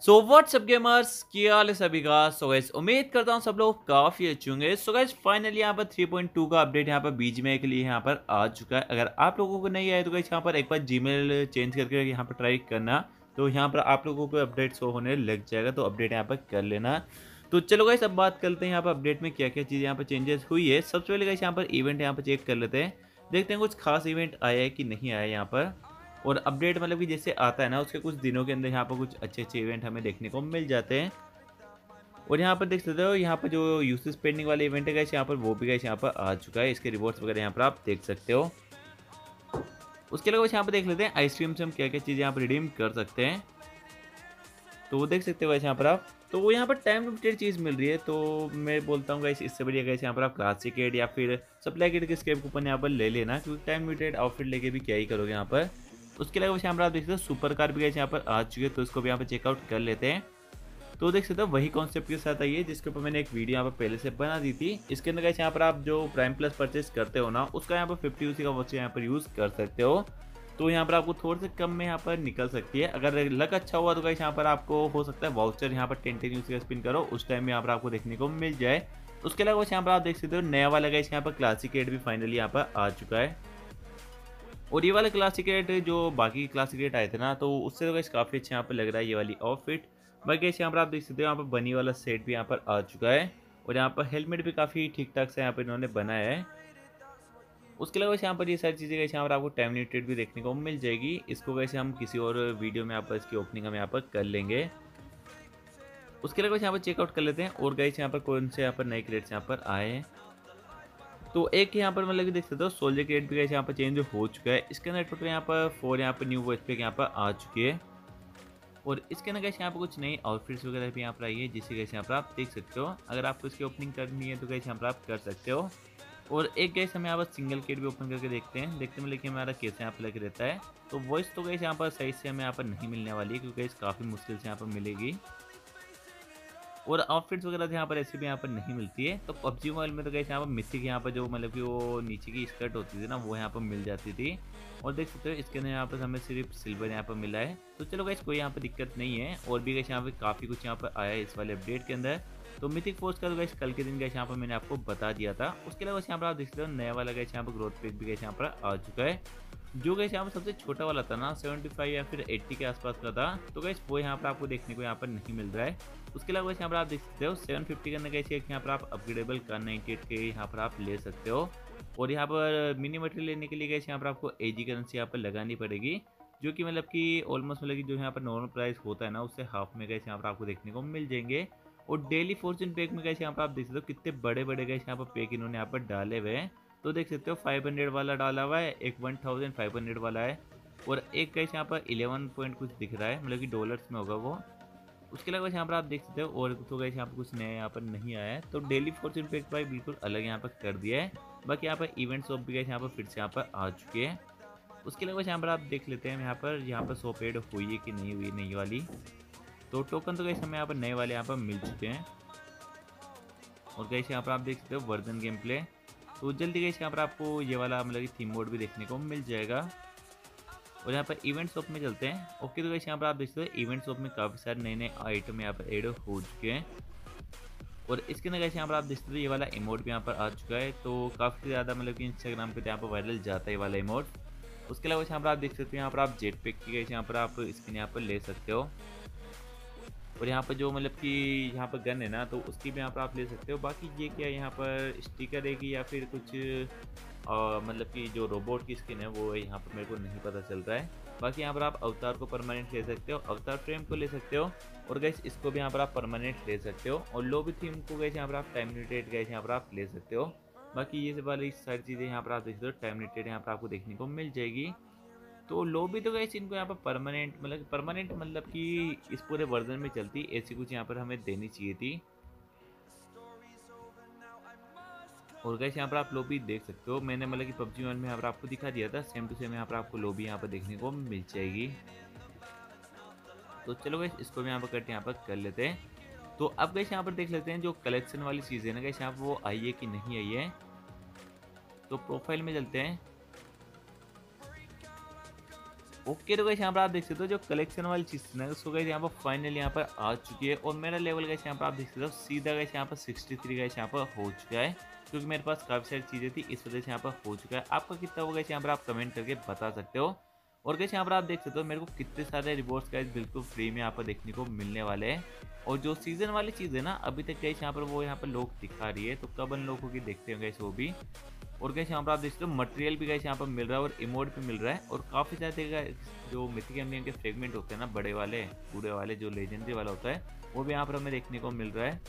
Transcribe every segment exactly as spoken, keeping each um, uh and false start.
So what's up gamers, क्या हाल है सभी का। सो गाइस, उम्मीद करता हूँ सब लोग काफ़ी अच्छे होंगे। सो गाइस, फाइनली यहाँ पर थ्री पॉइंट टू का अपडेट यहाँ पर बीजीएमआई के लिए यहाँ पर आ चुका है। अगर आप लोगों को नहीं आया तो गाइस यहाँ पर एक बार जीमेल चेंज करके यहाँ पर ट्राई करना, तो यहाँ पर आप लोगों को अपडेट शो होने लग जाएगा। तो अपडेट यहाँ पर कर लेना। तो चलो गाइस, अब बात करते हैं यहाँ पर अपडेट में क्या क्या चीज़ यहाँ पर चेंजेस हुई है। सबसे पहले गाइस यहाँ पर इवेंट यहाँ पर चेक कर लेते हैं, देखते हैं कुछ खास इवेंट आया है कि नहीं आया यहाँ पर। और अपडेट मतलब कि जैसे आता है ना, उसके कुछ दिनों के अंदर यहाँ पर कुछ अच्छे अच्छे इवेंट हमें देखने को मिल जाते हैं। और यहाँ पर देख सकते हो, यहाँ पर जो यूसेज पेंडिंग वाले इवेंट है गाइस, यहाँ पर वो भी गाइस यहाँ पर आ चुका है। इसके रिवॉर्ड्स वगैरह यहाँ पर आप देख सकते हो। उसके अलावा यहाँ पर देख लेते हैं आइसक्रीम से हम क्या क्या चीज़ यहाँ पर रिडीम कर सकते हैं। तो वो देख सकते हो गाइस यहाँ पर आप, तो वो यहाँ पर टाइम लिमिटेड चीज़ मिल रही है। तो मैं बोलता हूँ गाइस, इससे बढ़िया गाइस यहाँ पर आप क्लासिक एड या फिर सप्लाई किट के स्केप कूपन यहाँ पर ले लेना, क्योंकि टाइम लिमिटेड आउटफिट लेके भी क्या ही करोगे यहाँ पर। उसके अलावा यहाँ पर आप देख सकते हो सुपर कार भी गाइस यहाँ पर आ चुके हैं, तो इसको भी यहाँ पर चेकआउट कर लेते हैं। तो देख सकते हो वही कॉन्सेप्ट के साथ आई है जिसके ऊपर मैंने एक वीडियो यहाँ पर पहले से बना दी थी। इसके अंदर गाइस यहाँ पर आप जो प्राइम प्लस परचेस करते हो ना, उसका यहाँ पर फिफ्टी यूसी का वॉच यहाँ पर यूज़ कर सकते हो। तो यहाँ पर आपको थोड़े से कम में यहाँ पर निकल सकती है। अगर लक अच्छा हुआ तो गाइस यहाँ पर आपको हो सकता है वाउचर यहाँ पर टेन टेन यूसी का स्पिन करो, उस टाइम में यहाँ पर आपको देखने को मिल जाए। उसके अलावा यहाँ पर आप देख सकते हो नया वाला गाइस यहाँ पर क्लासिक एड भी फाइनली यहाँ पर आ चुका है। और ये वाला क्लासिक एड जो बाकी क्लासिक एड आए थे ना, तो उससे तो गाइस काफ़ी अच्छा यहाँ पर लग रहा है ये वाली आउटफिट। बाकी गाइस यहाँ पर आप देख सकते हो, यहाँ पर बनी वाला सेट भी यहाँ पर आ चुका है। और यहाँ पर हेलमेट भी काफ़ी ठीक ठाक से यहाँ पर इन्होंने बनाया है। उसके अलावा यहाँ पर ये सारी चीज़ें गाइस यहाँ पर आपको टाइम लिमिटेड भी देखने को मिल जाएगी। इसको वैसे हम किसी और वीडियो में यहाँ पर इसकी ओपनिंग हम यहाँ पर कर लेंगे। उसके अलावा यहाँ पर चेकआउट कर लेते हैं और गाइस यहाँ पर कौन से यहाँ पर नए क्रेड्स यहाँ पर आए हैं। तो एक यहाँ पर मतलब कि देख सकते हो सोल्जर क्रेड भी गाइस यहाँ पर चेंज हो चुका है। इसके अंदर टोटल यहाँ पर फोर यहाँ पर न्यू वॉइस पैक यहाँ पर आ चुकी है। और इसके अंदर गाइस यहाँ पर कुछ नई आउटफिट्स वगैरह भी यहाँ पर आई है, जिसे गाइस यहाँ पर आप देख सकते हो। अगर आपको इसकी ओपनिंग करनी है तो गाइस यहाँ पर आप कर सकते हो। और एक गैस हम यहाँ पर सिंगल किट भी ओपन करके देखते हैं, देखते हैं मतलब कि हमारा कैसे यहाँ पर लग रहता है। तो वॉइस तो गैस यहाँ पर सही से हमें यहाँ पर नहीं मिलने वाली है, क्योंकि गैस काफ़ी मुश्किल से यहाँ पर मिलेगी। और आउटफिट्स वगैरह तो यहाँ पर ऐसी भी यहाँ पर नहीं मिलती है। तो पबजी मोबाइल में तो गैस यहाँ पर मिथिक यहाँ पर जो मतलब कि वो नीचे की स्कर्ट होती थी ना, वो यहाँ पर मिल जाती थी। और देख सकते हो इसके अंदर यहाँ पर हमें सिर्फ सिल्वर यहाँ पर मिला है। तो चलो गैस, कोई यहाँ पर दिक्कत नहीं है। और भी गैस यहाँ पर काफ़ी कुछ यहाँ पर आया है इस वाले अपडेट के अंदर। तो मिथिक फोर्स का तो गैस कल के दिन गैस यहाँ पर मैंने आपको बता दिया था। उसके अलावा यहाँ पर आप देख सकते हो नया वाला गैस यहाँ पर ग्रोथ पेक भी गैस यहाँ पर आ चुका है। जो गैस यहाँ पर सबसे छोटा वाला था ना, सेवेंटी फाइव या फिर एट्टी के आसपास का था, तो गैस वो यहाँ पर आपको देखने को यहाँ पर नहीं मिल रहा है। उसके अलावा यहाँ पर आप देख सकते हो सेवन फिफ्टी के अंदर कैसे यहाँ पर आप अपग्रेडेबल कर नाइनटी एट के यहाँ पर आप ले सकते हो। और यहाँ पर मिनी मटेरियल लेने के लिए गैस यहाँ पर आपको एजी करेंसी यहाँ पर लगानी पड़ेगी, जो कि मतलब कि ऑलमोस्ट मतलब कि जो यहाँ पर नॉर्मल प्राइस होता है ना, उससे हाफ में गैस यहाँ पर आपको देखने को मिल जाएंगे। और डेली फॉर्चून पैक में गैस यहाँ पर आप देख सकते हो कितने बड़े बड़े गैस यहाँ पर पैक इन्होंने यहाँ पर डाले हुए हैं। तो देख सकते हो फाइव हंड्रेड वाला डाला हुआ है, एक वन थाउजेंड फाइव हंड्रेड वाला है, और एक गैस यहाँ पर इलेवन पॉइंट कुछ दिख रहा है, मतलब कि डॉलर्स में होगा वो। उसके अलावा यहाँ पर आप देख सकते हो और तो गैस यहाँ पर कुछ नया यहाँ पर नहीं आया है। तो डेली फॉर्चून पैक भाई बिल्कुल अलग यहाँ पर कर दिया है। बाकी यहाँ पर इवेंट शॉप भी गैस यहाँ पर फिर से यहाँ पर आ चुके हैं। उसके अलावा यहाँ पर आप देख लेते हैं यहाँ पर यहाँ पर शॉप एड हुई है कि नहीं हुई नई वाली। तो टोकन तो गैस हमें यहाँ पर नए वाले यहाँ पर मिल चुके हैं। और गैस यहाँ पर आप देख सकते हो वर्जन गेम प्ले, तो जल्दी गैस यहाँ पर आपको ये वाला मतलब कि थीम मोड भी देखने को मिल जाएगा। और यहाँ पर इवेंट शॉप में चलते हैं। ओके, तो गैस यहाँ पर आप देख सकते हो इवेंट शॉप में काफ़ी सारे नए नए आइटम यहाँ पर एड हो चुके हैं। और इसके अंदर गैस यहाँ पर आप देख सकते हो ये वाला इमोट भी यहाँ पर आ चुका है। तो काफ़ी ज़्यादा मतलब कि इंस्टाग्राम पे यहाँ पर वायरल जाता है ये वाला इमोट। उसके अलावा यहाँ पर आप देख सकते हो यहाँ पर आप जेट पैक की गैस यहाँ पर आप स्किन यहाँ पर ले सकते हो। और यहाँ पर जो मतलब कि यहाँ पर गन है ना, तो उसकी भी यहाँ पर आप ले सकते हो। बाकी ये क्या यहाँ पर स्टिकर है कि या फिर कुछ आ, मतलब कि जो रोबोट की स्किन है वो यहाँ पर मेरे को नहीं पता चल रहा है। बाकी यहाँ पर आप अवतार को परमानेंट ले सकते हो, अवतार फ्रेम को ले सकते हो, और गैस इसको भी यहाँ पर आप परमानेंट ले सकते हो। और लॉबी थीम को गैस यहाँ पर आप टाइम लिमिटेड गैस यहाँ पर आप ले सकते हो। बाकी ये सब वाली सारी चीज़ें यहाँ पर आप देख सकते हो टाइम लिमिटेड यहाँ पर आपको देखने को मिल जाएगी। तो लॉबी तो गैस इनको यहाँ पर परमानेंट मतलब परमानेंट मतलब कि इस पूरे वर्जन में चलती ऐसी कुछ यहाँ पर हमें देनी चाहिए थी। और गैस यहाँ पर आप लॉबी देख सकते हो, मैंने मतलब कि पबजी वन में यहाँ पर आपको दिखा दिया था, सेम टू सेम यहाँ पर आपको लॉबी यहाँ पर देखने को मिल जाएगी। तो चलो गैस, इसको भी यहाँ पर करके यहाँ पर कर लेते हैं। तो अब गैस यहाँ पर देख लेते हैं जो कलेक्शन वाली चीज़ है ना गैस, यहाँ पर वो आई है कि नहीं आई है। तो प्रोफाइल में चलते हैं। ओके तो गाइस यहाँ पर आप देख सकते हो जो कलेक्शन वाली चीज़ थी ना, सो गाइस यहाँ पर फाइनली यहाँ पर आ चुकी है और मेरा लेवल गाइस यहाँ पर आप देख सकते हो सीधा गाइस यहाँ पर सिक्सटी थ्री गाइस यहाँ पर हो चुका है, क्योंकि मेरे पास काफ़ी सारी चीज़ें थी इस वजह से यहाँ पर हो चुका है। आपका कितना होगा गाइस यहाँ पर आप कमेंट करके बता सकते हो। और गाइस यहाँ पर आप देख सकते हो मेरे को कितने सारे रिवॉर्ड्स गाइस बिल्कुल फ्री में यहाँ पर देखने को मिलने वाले हैं। और जो सीजन वाली चीज़ है ना, अभी तक गाइस यहाँ पर वो यहाँ पर लोग दिखा रही है, तो कब उन लोगों की देखते होंगे गाइस वो भी। और गाइस यहाँ पर आप देख सकते हो मटेरियल भी गाइस यहाँ पर मिल रहा है और इमोट भी मिल रहा है, और काफ़ी सारे गाइस जो मिथिक एम्ब्लम के फ्रेगमेंट होते हैं ना, बड़े वाले पूरे वाले जो लेजेंडरी वाला होता है, वो भी यहाँ पर हमें देखने को मिल रहा है।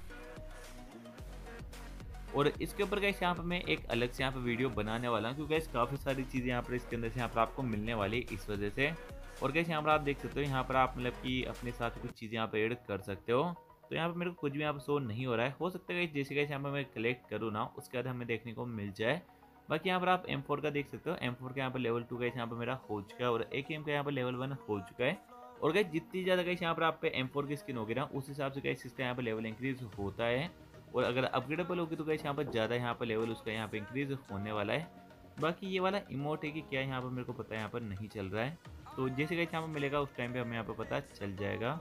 और इसके ऊपर गाइस यहाँ पर मैं एक अलग से यहाँ पर वीडियो बनाने वाला हूँ, क्योंकि गाइस काफ़ी सारी चीज़ें यहाँ पर इसके अंदर से यहाँ पर आपको मिलने वाली है इस वजह से। और गाइस यहाँ पर आप देख सकते हो यहाँ पर आप मतलब कि अपने साथ कुछ चीज़ें यहाँ पर ऐड कर सकते हो। तो यहाँ पर मेरे को कुछ भी यहाँ पर शो नहीं हो रहा है, हो सकता है गाइस जैसे गाइस यहाँ पर मैं कलेक्ट करूँ ना, उसके बाद हमें देखने को मिल जाए। बाकी यहाँ पर आप एम फोर का देख सकते हो, एम फोर का यहाँ पर लेवल टू गाइस यहाँ पर मेरा हो चुका है और ए के एम का यहाँ पर लेवल वन हो चुका है। और गाइस जितनी ज़्यादा गाइस यहाँ पर आप पे एम फोर की स्किन होगी ना, उस हिसाब से गाइस इसका यहाँ पर लेवल इंक्रीज होता है। और अगर अपग्रेडेबल होगी तो गाइस यहाँ पर ज़्यादा यहाँ पर लेवल उसका यहाँ पर इंक्रीज होने वाला है। बाकी ये वाला इमोट है कि क्या यहाँ पर मेरे को पता है यहाँ पर नहीं चल रहा है, तो जैसे गाइस यहाँ पर मिलेगा उस टाइम पे हमें यहाँ पर पता चल जाएगा।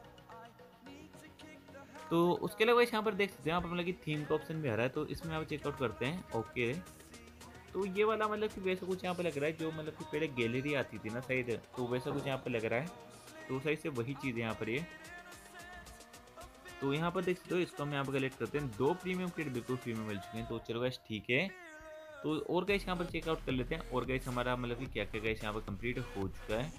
तो उसके अलावा गाइस यहाँ पर देख सकते हैं यहाँ पर मतलब कि थीम का ऑप्शन भी आ रहा है, तो इसमें यहाँ पर चेकआउट करते हैं। ओके तो ये वाला मतलब कि वैसा कुछ यहाँ पर लग रहा है जो मतलब कि पहले गैलरी आती थी ना शायद, तो वैसा कुछ यहाँ पर लग रहा है। तो सही से वही चीज़ है यहाँ पर ये। तो यहाँ पर देख सकते हो इसको हम यहाँ पर कलेक्ट करते हैं। दो प्रीमियम क्रेडिट बिल्कुल फ्री में मिल चुके हैं, तो चलो गाइस ठीक है। तो और गाइस यहाँ पर चेकआउट कर लेते हैं और गाइस हमारा मतलब कि क्या क्या गाइस यहाँ पर कंप्लीट हो चुका है।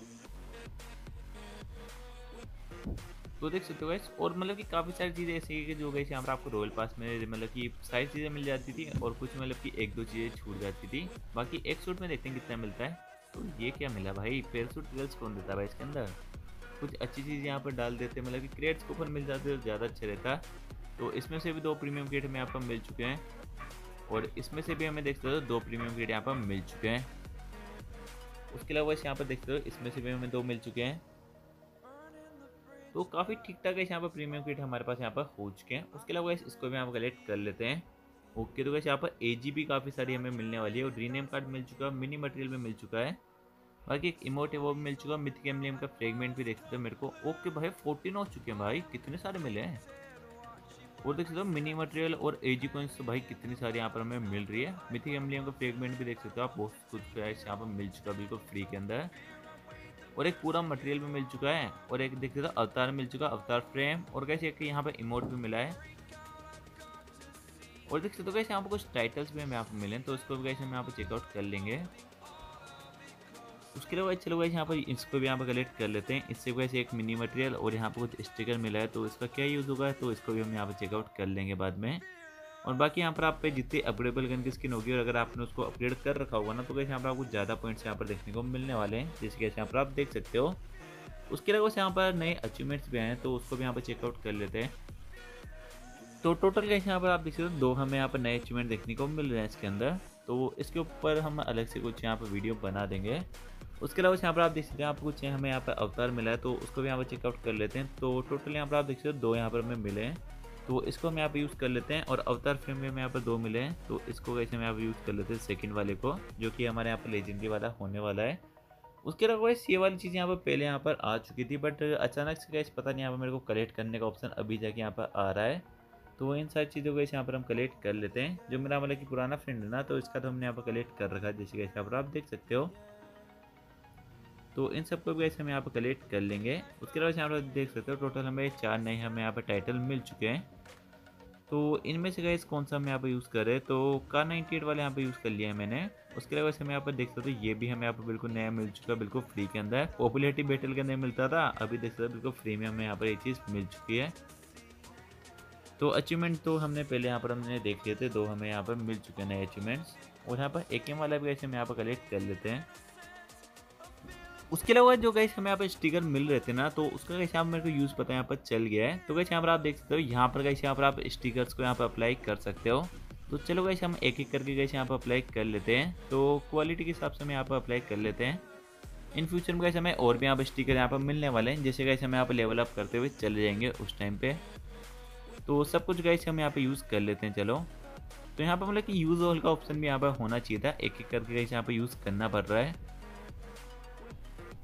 तो देख सकते हो गाइस, और मतलब कि काफ़ी सारी चीज़ें ऐसी है कि जो गाइस यहाँ पर आपको रॉयल पास में मतलब कि सारी चीज़ें मिल जाती थी और कुछ मतलब कि एक दो चीज़ें छूट जाती थी। बाकी एक सूट में देखते हैं कितना मिलता है। तो ये क्या मिला भाई, पैरासूट गर्ल्स कौन देता है भाई इसके अंदर। कुछ अच्छी चीज़ यहाँ पर डाल देते मतलब कि क्रेड्स को ऊपर मिल जाते तो ज़्यादा अच्छा रहता। तो इसमें से भी दो प्रीमियम क्रेड हमें यहाँ पर मिल चुके हैं और इसमें से भी हमें देखते हो दो प्रीमियम क्रेड यहाँ पर मिल चुके हैं। उसके अलावा यहाँ पर देखते हो इसमें से भी हमें दो मिल चुके हैं। तो काफ़ी ठीक ठाक है यहाँ पर प्रीमियम किट हमारे पास यहाँ पर हो चुके हैं। उसके अलावा इसको भी हम कलेक्ट कर लेते हैं। ओके तो यहाँ पर एजी भी काफ़ी सारी हमें मिलने वाली है और रीनेम कार्ड मिल चुका है, मिनी मटेरियल भी मिल चुका है। बाकी एक इमोट है वो भी मिल चुका है, मिथिक एम्ब्लम का फ्रेगमेंट भी देख सकते हो मेरे को। ओके भाई फोर्टीन हो चुके हैं भाई, कितने सारे मिले हैं। और देख सकते हो मिनी मटेरियल और एजी कॉइन्स तो भाई कितनी सारी यहाँ पर हमें मिल रही है। मिथिक एम्ब्लम का फ्रेगमेंट भी देख सकते हो आप, बहुत कुछ यहाँ पर मिल चुका है बिल्कुल फ्री के अंदर। और एक पूरा मटेरियल भी मिल चुका है और एक देख सकते हो अवतार मिल चुका है, अवतार फ्रेम। और कैसे एक यहाँ पर इमोट भी मिला है। और देख सकते हो कैसे यहाँ पर कुछ टाइटल्स भी हमें यहाँ पर मिले, तो इसको भी कैसे हम यहाँ पर चेकआउट कर लेंगे। उसके अलावा चलो गाइस यहाँ पर इसको भी यहाँ पर कलेक्ट कर लेते हैं। इससे वैसे एक मिनी मटेरियल और यहाँ पर कुछ स्टिकर मिला है, तो इसका क्या यूज़ होगा, तो इसको भी हम यहाँ पर चेकआउट कर लेंगे बाद में। और बाकी यहाँ पर आप पे जितनी अपग्रेडेबल गन की स्किन होगी और अगर आपने उसको अपग्रेड कर रखा होगा ना, तो गाइस यहाँ पर आपको ज़्यादा पॉइंट्स यहाँ पर देखने को मिलने वाले हैं, जैसे कि यहाँ पर आप देख सकते हो। उसके अलावा यहाँ पर नए अचीवमेंट्स भी आए हैं, तो उसको भी यहाँ पर चेकआउट कर लेते हैं। तो टोटल गाइस यहाँ पर आप देख सकते हो दो हमें यहाँ पर नए अचीवमेंट देखने को मिल रहे हैं इसके अंदर, तो इसके ऊपर हम अलग से कुछ यहाँ पर वीडियो बना देंगे। उसके अलावा यहाँ पर आप देख सकते हैं आपको कुछ हमें यहाँ पर अवतार मिला है, तो उसको भी यहाँ पर चेकआउट कर लेते हैं। तो टोटल यहाँ पर आप देख सकते हो दो यहाँ पर हमें मिले हैं, तो इसको हम यहाँ पे यूज़ कर लेते हैं। और अवतार फ्रेम में हमें यहाँ पर दो मिले हैं, तो इसको कैसे हम यहाँ पर यूज़ कर लेते हैं सेकंड वाले को, जो कि हमारे यहाँ पर लेजेंडरी वाला होने वाला है। उसके अलावा ये वाली चीज़ यहाँ पर पहले यहाँ पर आ चुकी थी, बट अचानक से कैसे पता नहीं यहाँ पर मेरे को कलेक्ट करने का ऑप्शन अभी जाके यहाँ पर आ रहा है। तो इन सारी चीज़ों को यहाँ पर हम कलेक्ट कर लेते हैं। जो मेरा मतलब कि पुराना फ्रेंड है ना, तो इसका तो हमने यहाँ पर कलेक्ट कर रखा है, जैसे कैसे यहाँ पर आप देख सकते हो। तो इन सबको भी ऐसे हम यहाँ पर कलेक्ट कर लेंगे। उसके अलावा यहाँ पर देख सकते हो टोटल हमें चार नए हमें यहाँ पर टाइटल मिल चुके हैं। तो इनमें से गाइस कौन सा हम यहाँ पर यूज़ कर रहे हैं, तो कार नाइन्टी एट वाले यहाँ पर यूज़ कर लिया है मैंने। उसके अलावा हम यहाँ पर देख सकते हो ये भी हमें यहाँ पर बिल्कुल नया मिल चुका है, बिल्कुल फ्री के अंदर। पॉपुलैरिटी बैटल के अंदर मिलता था, अभी देख सकते हो बिल्कुल फ्री में हमें यहाँ पर ये चीज़ मिल चुकी है। तो अचीवमेंट तो हमने पहले यहाँ पर हमने देख लिए थे, दो हमें यहाँ पर मिल चुके हैं नए अचीवमेंट्स। और यहाँ पर एक एम वाला भी ऐसे हम यहाँ पर कलेक्ट कर लेते हैं। उसके अलावा जो गाइस हमें यहाँ पर स्टिकर मिल रहे थे ना, तो उसका गाइस यहाँ पर मेरे को यूज़ पता यहाँ पर चल गया है। तो गाइस यहाँ पर आप देख सकते हो यहाँ पर गाइस यहाँ पर आप स्टिकर्स को यहाँ पर अप्लाई कर सकते हो। तो चलो गाइस हम एक एक करके गाइस यहाँ पर अप्लाई कर लेते हैं। तो क्वालिटी के हिसाब से हम यहाँ पर अप्लाई कर लेते हैं। इन फ्यूचर में गाइस हमें और भी यहाँ पर स्टिकर यहाँ पर मिलने वाले हैं, जैसे गाइस हम यहाँ पर लेवल अप करते हुए चले जाएंगे उस टाइम पे। तो सब कुछ गाइस हम यहाँ पे यूज़ कर लेते हैं। चलो तो यहाँ पर मतलब कि यूज़ ऑल का ऑप्शन भी यहाँ पर होना चाहिए था, एक एक करके गाइस यहाँ पर यूज़ करना पड़ रहा है।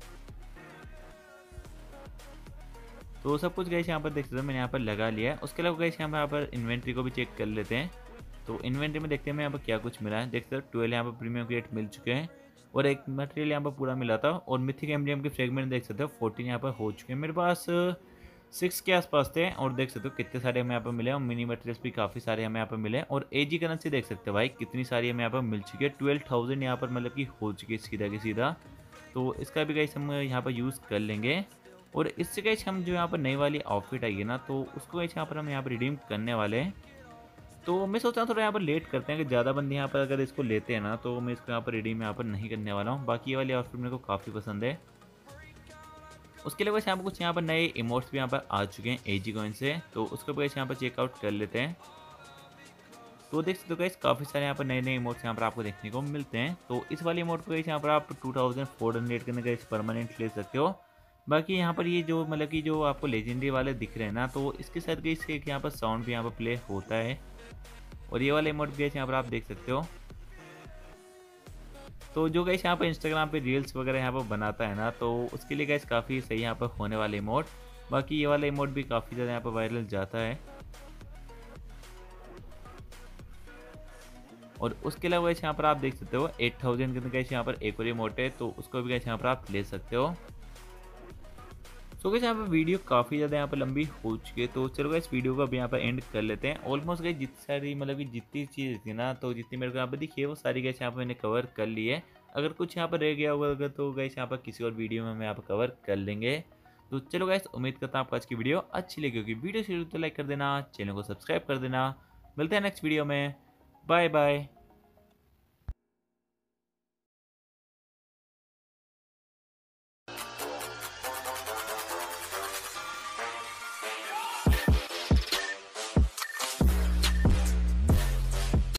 तो सब कुछ गाइस यहाँ पर देख सकते हो मैंने यहाँ पर लगा लिया है। उसके अलावा गाइस यहाँ पर इन्वेंट्री को भी चेक कर लेते हैं। तो इन्वेंट्री में देखते हैं मैं यहाँ पर क्या कुछ मिला है। देखते हो ट्वेल्व यहाँ पर प्रीमियम क्रेट मिल चुके हैं और एक मटेरियल यहाँ पर पूरा मिला था और मिथिक एम्ब्लियम के फ्रेगमेंट देख सकते हो फोर्टीन यहाँ पर हो चुके हैं। मेरे पास सिक्स के आसपास थे और देख सकते हो कितने सारे हमें यहाँ पर मिले और मिनी मटेरियल्स भी काफ़ी सारे हमें यहाँ पर मिले और एजी करेंसी देख सकते हो भाई कितनी सारी हमें यहाँ पर मिल चुकी है। ट्वेल्व थाउजेंड यहाँ पर मतलब कि हो चुकी है सीधा की सीधा। तो इसका भी गाइस हम यहाँ पर यूज़ कर लेंगे और इससे गाइस हम जो यहाँ पर नई वाली आउटफिट आई है ना तो उसको गाइस यहाँ पर हम यहाँ पर रिडीम करने वाले हैं। तो मैं सोच रहा हूँ थोड़ा यहाँ पर लेट करते हैं कि ज़्यादा बंदे यहाँ पर अगर इसको लेते हैं ना तो मैं इसको यहाँ पर रिडीम यहाँ पर नहीं करने वाला हूँ। बाकी ये वाली आउटफिट मेरे को काफ़ी पसंद है। उसके लिए बस यहाँ पर कुछ यहाँ पर नए इमोट्स भी यहाँ पर आ चुके हैं एजी कॉइन से, तो उसको बस यहाँ पर चेकआउट कर लेते हैं। तो देख सकते हो गाइस काफ़ी सारे यहाँ पर नए नए इमोट्स यहाँ पर आपको देखने को मिलते हैं। तो इस वाले इमोट को गाइस यहाँ पर आप टू थाउजेंड फोर हंड्रेड करने का परमानेंट ले सकते हो। बाकी यहाँ पर ये जो मतलब कि जो आपको लेजेंडरी वाले दिख रहे हैं ना तो इसके साथ गाइस एक यहाँ पर साउंड भी यहाँ पर प्ले होता है और ये वाले इमोट गाइस यहाँ पर आप देख सकते हो। तो जो गाइस यहाँ पर इंस्टाग्राम पे रील्स वगैरह यहाँ पर बनाता है ना तो उसके लिए गाइस काफ़ी सही यहाँ पर होने वाले इमोट। बाकी ये वाला इमोट भी काफ़ी ज़्यादा यहाँ पर वायरल जाता है और उसके अलावा गाइस यहाँ पर आप देख सकते हो एट थाउजेंड के अंदर गाइस यहाँ पर एक और इमोट है तो उसको भी गाइस यहाँ पर आप ले सकते हो। तो गाइस यहाँ पर वीडियो काफ़ी ज़्यादा यहाँ पर लंबी हो चुकी है तो चलो गाइस वीडियो को अभी यहाँ पर एंड कर लेते हैं। ऑलमोस्ट गाइस जितनी सारी मतलब कि जितनी चीज़ थी ना तो जितनी मेरे को यहाँ पर दिखी है वो सारी गाइस यहाँ पर मैंने कवर कर ली है। अगर कुछ यहाँ पर रह गया होगा तो गाइस यहाँ पर किसी और वीडियो में हम यहाँ पर कवर कर लेंगे। तो चलो गाइस उम्मीद करता हूँ आपको आज की वीडियो अच्छी लगी होगी। वीडियो शुरू तो लाइक कर देना, चैनल को सब्सक्राइब कर देना। मिलते हैं नेक्स्ट वीडियो में, बाय बाय।